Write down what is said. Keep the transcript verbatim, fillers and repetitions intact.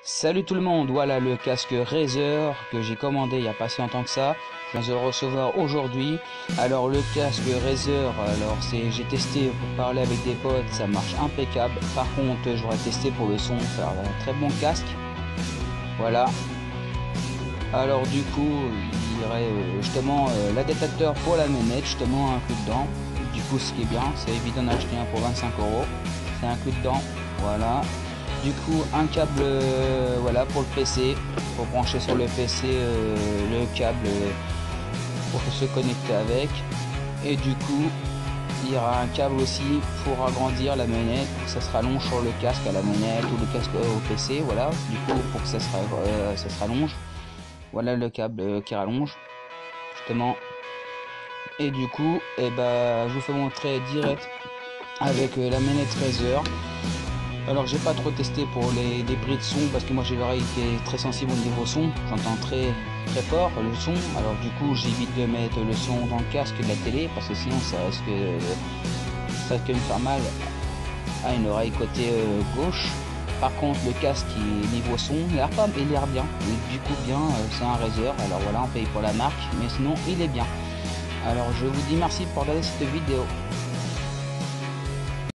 Salut tout le monde, voilà le casque Razer que j'ai commandé il n'y a pas si longtemps que ça. Je viens de le recevoir aujourd'hui. Alors le casque Razer, alors c'est j'ai testé pour parler avec des potes, ça marche impeccable. Par contre j'aurais testé pour le son, faire un très bon casque. Voilà. Alors du coup il y aurait euh, justement euh, l'adaptateur pour la manette, justement inclus dedans. Du coup ce qui est bien, c'est évident d'en acheter un pour vingt-cinq euros. C'est inclus dedans, voilà. Du coup un câble euh, voilà pour le P C, pour brancher sur le P C euh, le câble euh, pour se connecter avec. Et du coup il y aura un câble aussi pour agrandir la manette, pour que ça se rallonge sur le casque à la manette ou le casque au P C, voilà. Du coup pour que ça se, euh, ça se rallonge, voilà le câble euh, qui rallonge justement. Et du coup et eh ben, je vous fais montrer direct avec euh, la manette Razer. Alors j'ai pas trop testé pour les débris de son parce que moi j'ai l'oreille qui est très sensible au niveau son, j'entends très très fort le son, alors du coup j'évite de mettre le son dans le casque de la télé parce que sinon ça risque, ça risque de me faire mal à une oreille côté euh, gauche. Par contre le casque qui niveau son il a pas, il a l'air bien, et du coup bien, euh, c'est un Razer, alors voilà on paye pour la marque mais sinon il est bien. Alors je vous dis merci pour regarder cette vidéo.